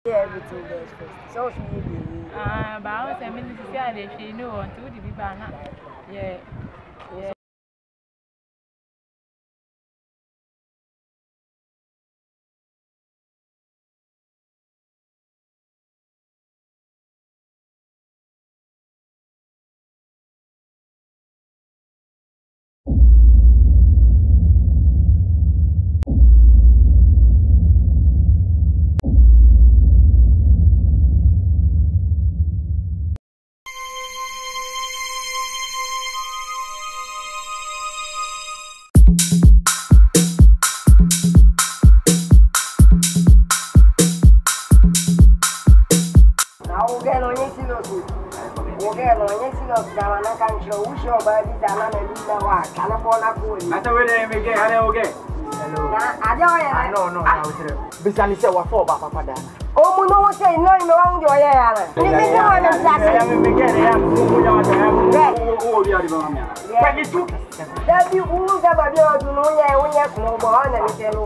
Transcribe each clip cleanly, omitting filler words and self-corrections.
everything goes first. So she will be. But I was a minister, she knew until the people are not. Yeah. Yeah. Bisani se wa for papa dana. Oh, no one say no in around your hair. You make no one that you who never do no yeah when you know born and tell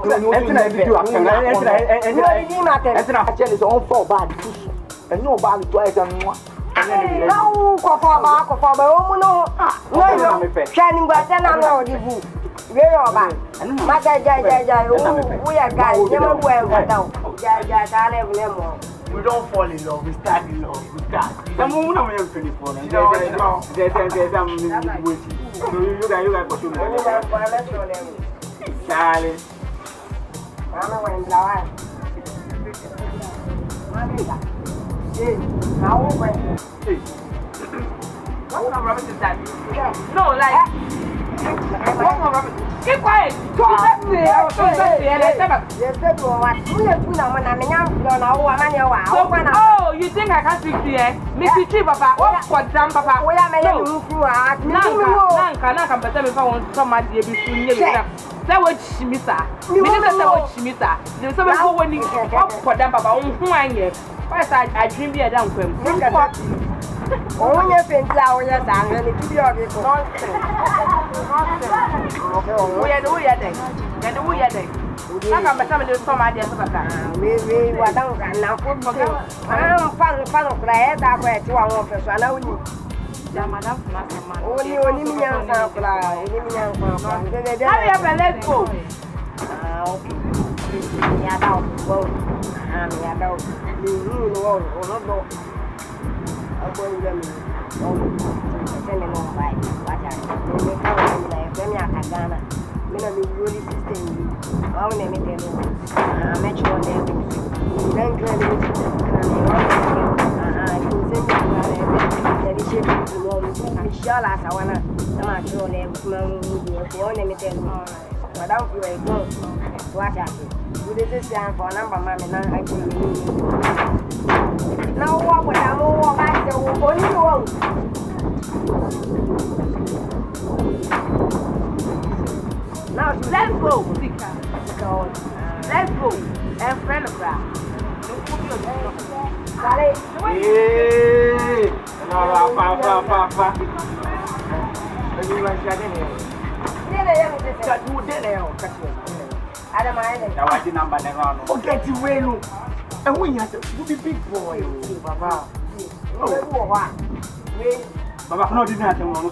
is on for bad and no bad twice and one. No, for no, shining but then I'm not the book. Very bad. Mother, we are guys, never well, we don't fall in love, we start in love, we start. The moon I'm going to finish for them. So you guys for sure. Charlie. Mama went blower. Now, What is that? No, like. Keep quiet. Oh, you think I can speak to you? Mr. Chief, Papa, what for Jam Papa? Nanka, but tell me if I want somebody to be soon. That was Shimisa. Minister was Shimisa. There's someone who went for them, Papa, who I am. First, I dream be a down for him. Oh, you think flower, yes, I'm ready to be on it. We are the way I think. And the way I think. I come back to some ideas of a car. We were down and now put for them. I'm fun of play that way to our office. I know you. Only young supply. Hurry up and let's go. I'm going to send them on by what I really system. I'll name it. I'm at your level. Then Michelle, as I want to, I'm at your level. Without you, I go. What I do. This is time for number, mammy. Now I do. Now, what would I move back to only one? Now, let's go. Let's go. And friend of that. And we have to be big boy, Baba. Baba, no, didn't have to know.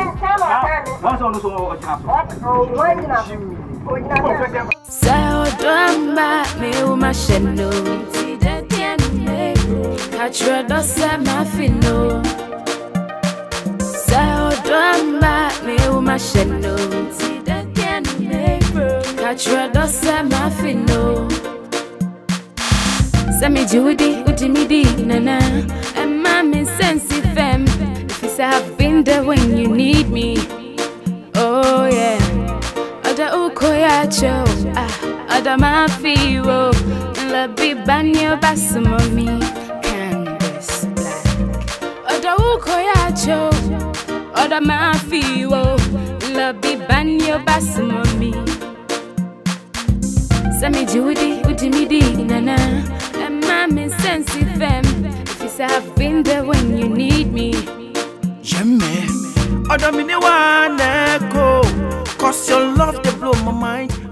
So drama, me uma shendo. Catch your dosa, my fino. So drama, me uma shendo. Catch your dosa, my fino. Sammy Judy, Ujimidi, Nana, and Mammy Sensi Fem. If I've been there when you need me. Oh, yeah. Ada Ukoyacho, Ada Mafio, Labi Banyo Basumami, Canvas Black. Ada Ukoyacho, Ada Mafio, Labi Banyo Basumami. Sammy Judy, Ujimidi, Nana. Mammy Sensi Fem, if I've been there when you need me. Jemme, I don't mean one echo, cause your love to blow my mind.